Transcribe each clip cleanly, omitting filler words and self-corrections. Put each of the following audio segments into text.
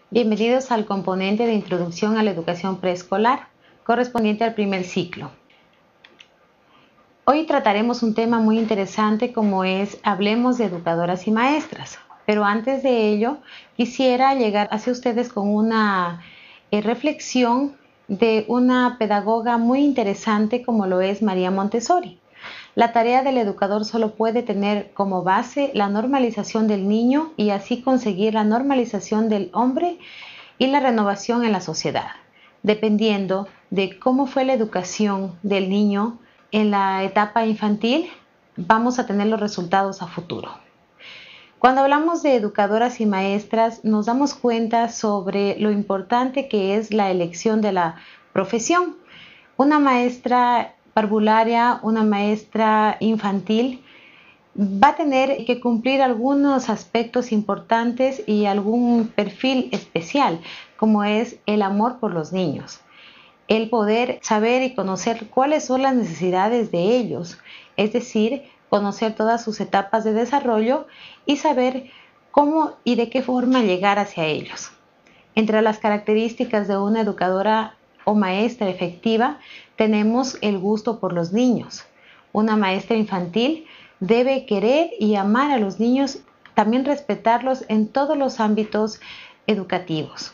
Bienvenidos al componente de Introducción a la Educación Preescolar, correspondiente al primer ciclo. Hoy trataremos un tema muy interesante como es Hablemos de educadoras y maestras. Pero antes de ello, quisiera llegar hacia ustedes con una reflexión de una pedagoga muy interesante como lo es María Montessori. La tarea del educador solo puede tener como base la normalización del niño y así conseguir la normalización del hombre y la renovación en la sociedad. Dependiendo de cómo fue la educación del niño en la etapa infantil, vamos a tener los resultados a futuro. Cuando hablamos de educadoras y maestras, nos damos cuenta sobre lo importante que es la elección de la profesión. Una maestra parvularia, una maestra infantil, va a tener que cumplir algunos aspectos importantes y algún perfil especial, como es el amor por los niños. El poder saber y conocer cuáles son las necesidades de ellos, es decir, conocer todas sus etapas de desarrollo y saber cómo y de qué forma llegar hacia ellos. Entre las características de una educadora o maestra efectiva tenemos el gusto por los niños. Una maestra infantil debe querer y amar a los niños, también respetarlos en todos los ámbitos educativos.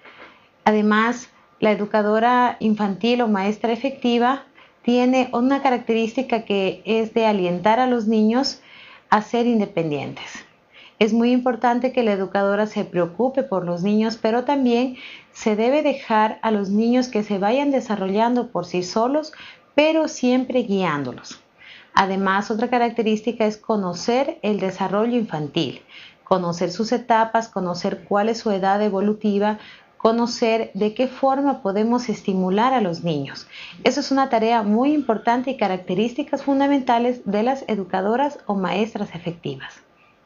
Además, la educadora infantil o maestra efectiva tiene una característica que es de alentar a los niños a ser independientes. Es muy importante que la educadora se preocupe por los niños, pero también se debe dejar a los niños que se vayan desarrollando por sí solos, pero siempre guiándolos. Además, otra característica es conocer el desarrollo infantil, conocer sus etapas, conocer cuál es su edad evolutiva, conocer de qué forma podemos estimular a los niños. Eso es una tarea muy importante y características fundamentales de las educadoras o maestras efectivas.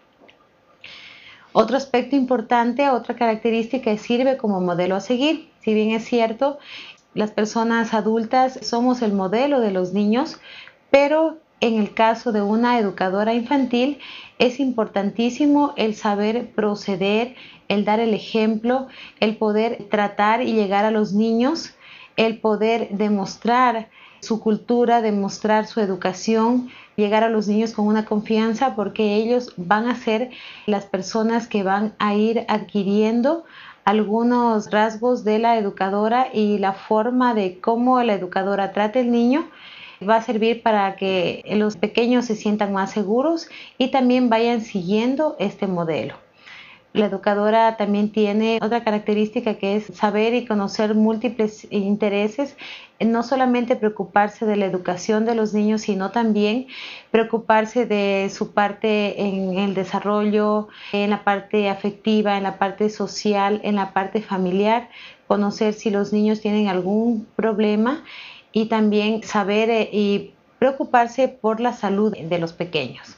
Otro aspecto importante, otra característica es sirve como modelo a seguir. Si bien es cierto, las personas adultas somos el modelo de los niños, pero en el caso de una educadora infantil es importantísimo el saber proceder, el dar el ejemplo, el poder tratar y llegar a los niños, el poder demostrar su cultura, demostrar su educación, llegar a los niños con una confianza porque ellos van a ser las personas que van a ir adquiriendo algunos rasgos de la educadora y la forma de cómo la educadora trata al niño va a servir para que los pequeños se sientan más seguros y también vayan siguiendo este modelo. La educadora también tiene otra característica que es saber y conocer múltiples intereses, no solamente preocuparse de la educación de los niños, sino también preocuparse de su parte en el desarrollo, en la parte afectiva, en la parte social, en la parte familiar, conocer si los niños tienen algún problema y también saber y preocuparse por la salud de los pequeños.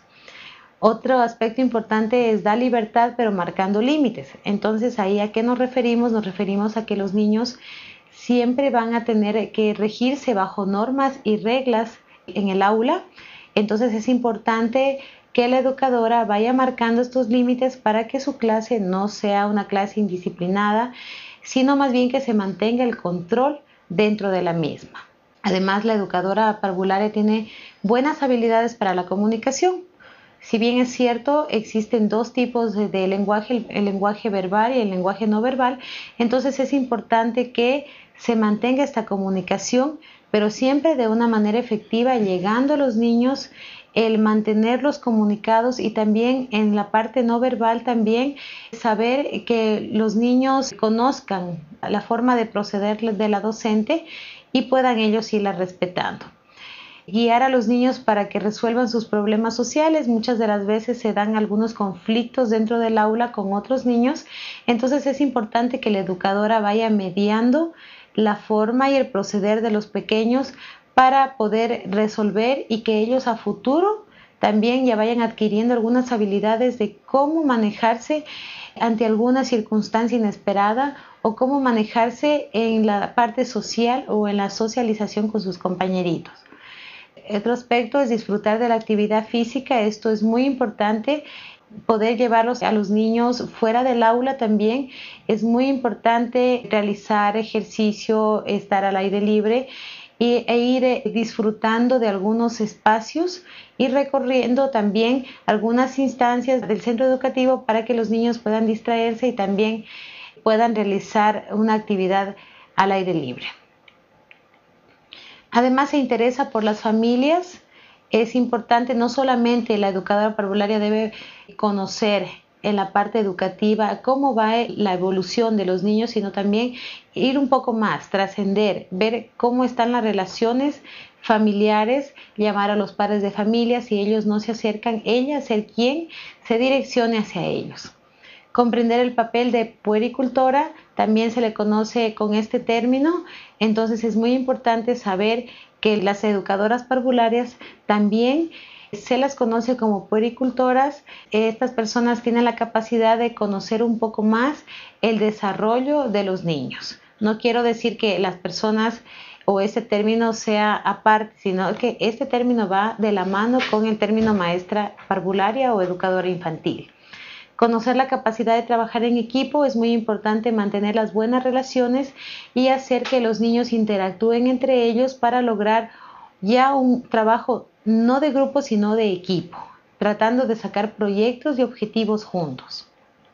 Otro aspecto importante es dar libertad pero marcando límites. Entonces, ¿ahí a qué nos referimos? Nos referimos a que los niños siempre van a tener que regirse bajo normas y reglas en el aula. Entonces es importante que la educadora vaya marcando estos límites para que su clase no sea una clase indisciplinada, sino más bien que se mantenga el control dentro de la misma. Además, la educadora parvularia tiene buenas habilidades para la comunicación. Si bien es cierto, existen dos tipos de lenguaje, el lenguaje verbal y el lenguaje no verbal, entonces es importante que se mantenga esta comunicación, pero siempre de una manera efectiva, llegando a los niños, el mantenerlos comunicados y también en la parte no verbal también saber que los niños conozcan la forma de proceder de la docente y puedan ellos irla respetando. Guiar a los niños para que resuelvan sus problemas sociales. Muchas de las veces se dan algunos conflictos dentro del aula con otros niños, entonces es importante que la educadora vaya mediando la forma y el proceder de los pequeños para poder resolver y que ellos a futuro también ya vayan adquiriendo algunas habilidades de cómo manejarse ante alguna circunstancia inesperada o cómo manejarse en la parte social o en la socialización con sus compañeritos. Otro aspecto es disfrutar de la actividad física. Esto es muy importante poder llevarlos a los niños fuera del aula también. Es muy importante realizar ejercicio, estar al aire libre e ir disfrutando de algunos espacios y recorriendo también algunas instancias del centro educativo para que los niños puedan distraerse y también puedan realizar una actividad al aire libre. Además, se interesa por las familias. Es importante, no solamente la educadora parvularia debe conocer en la parte educativa cómo va la evolución de los niños, sino también ir un poco más, trascender, ver cómo están las relaciones familiares, llamar a los padres de familia, si ellos no se acercan, ella ser quien se direccione hacia ellos. Comprender el papel de puericultora, también se le conoce con este término, entonces es muy importante saber que las educadoras parvularias también se las conoce como puericultoras. Estas personas tienen la capacidad de conocer un poco más el desarrollo de los niños. No quiero decir que las personas o este término sea aparte, sino que este término va de la mano con el término maestra parvularia o educadora infantil. Conocer la capacidad de trabajar en equipo, es muy importante mantener las buenas relaciones y hacer que los niños interactúen entre ellos para lograr ya un trabajo no de grupo sino de equipo, tratando de sacar proyectos y objetivos juntos.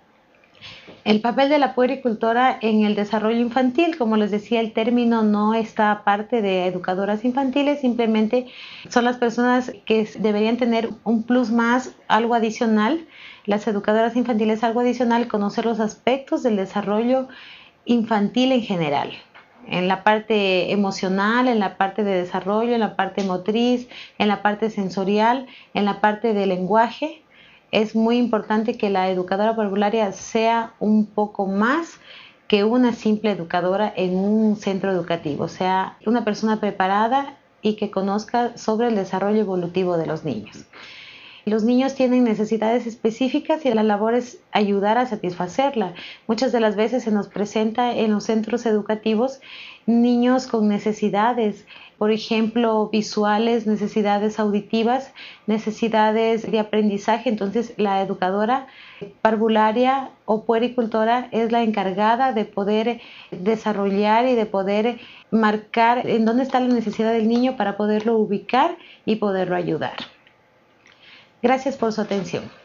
El papel de la puericultora en el desarrollo infantil, como les decía, el término no está aparte de educadoras infantiles, simplemente son las personas que deberían tener un plus más, algo adicional. Las educadoras infantiles, algo adicional, conocer los aspectos del desarrollo infantil en general, en la parte emocional, en la parte de desarrollo, en la parte motriz, en la parte sensorial, en la parte de lenguaje. Es muy importante que la educadora parvularia sea un poco más que una simple educadora en un centro educativo, sea una persona preparada y que conozca sobre el desarrollo evolutivo de los niños. Los niños tienen necesidades específicas y la labor es ayudar a satisfacerla. Muchas de las veces se nos presenta en los centros educativos niños con necesidades, por ejemplo, visuales, necesidades auditivas, necesidades de aprendizaje. Entonces, la educadora parvularia o puericultora es la encargada de poder desarrollar y de poder marcar en dónde está la necesidad del niño para poderlo ubicar y poderlo ayudar. Gracias por su atención.